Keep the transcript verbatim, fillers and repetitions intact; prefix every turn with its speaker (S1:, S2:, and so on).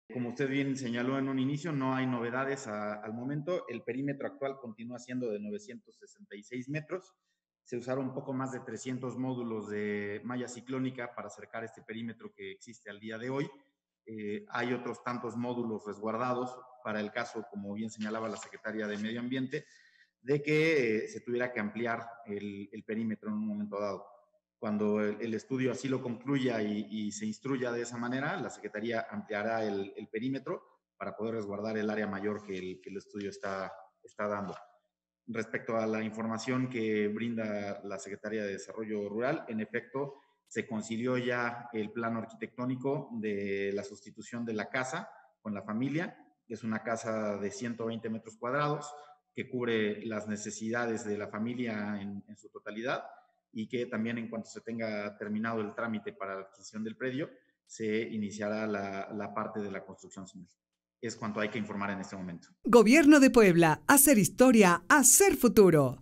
S1: Como usted bien señaló en un inicio, no hay novedades a, al momento. El perímetro actual continúa siendo de novecientos sesenta y seis metros. Se usaron un poco más de trescientos módulos de malla ciclónica para acercar este perímetro que existe al día de hoy. Eh, hay otros tantos módulos resguardados para el caso, como bien señalaba la Secretaría de Medio Ambiente, de que eh, se tuviera que ampliar el, el perímetro en un momento dado. Cuando el, el estudio así lo concluya y, y, se instruya de esa manera, la Secretaría ampliará el, el perímetro para poder resguardar el área mayor que el, que el estudio está, está dando. Respecto a la información que brinda la Secretaría de Desarrollo Rural, en efecto, se concilió ya el plano arquitectónico de la sustitución de la casa con la familia. Es una casa de ciento veinte metros cuadrados que cubre las necesidades de la familia en, en su totalidad y que también en cuanto se tenga terminado el trámite para la adquisición del predio, se iniciará la, la parte de la construcción civil. Es cuanto hay que informar en este momento.
S2: Gobierno de Puebla, hacer historia, hacer futuro.